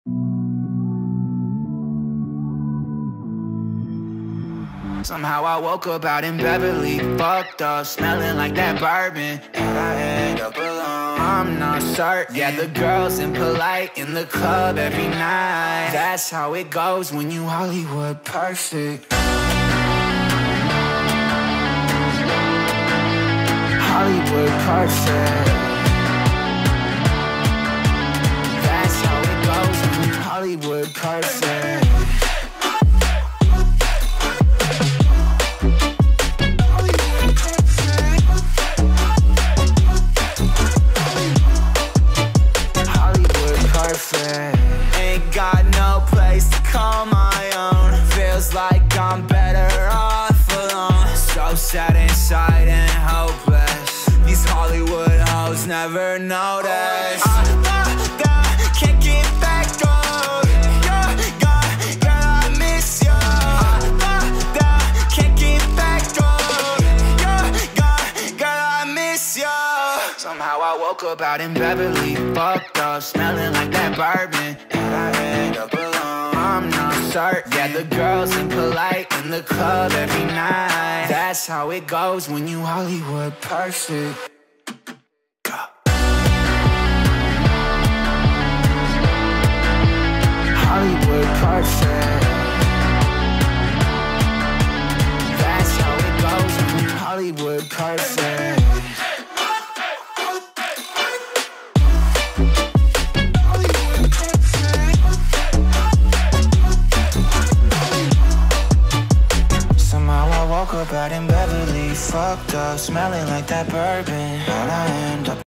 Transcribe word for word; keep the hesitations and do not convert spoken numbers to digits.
Somehow I woke up out in Beverly, fucked up, smelling like that bourbon, and I end up alone. I'm not certain. Yeah, the girls impolite in the club every night. That's how it goes when you Hollywood perfect. Hollywood perfect. That's how it goes when you Hollywood perfect. Ain't got no place to call my own. Feels like I'm better off alone. So sad inside and hopeless. These Hollywood hoes never notice. I, I, I can't get back on. You're gone, girl, I miss you. I, I, I can't get back on. You're gone, girl, I miss you. Somehow I woke up out in Beverly, fucked up, smelling like that bourbon, and I end up alone. I'm not certain. Yeah, the girls impolite in the club every night. That's how it goes when you Hollywood perfect. Hollywood perfect. That's how it goes when you Hollywood perfect. Woke up out in Beverly, fucked up, smelling like that bourbon,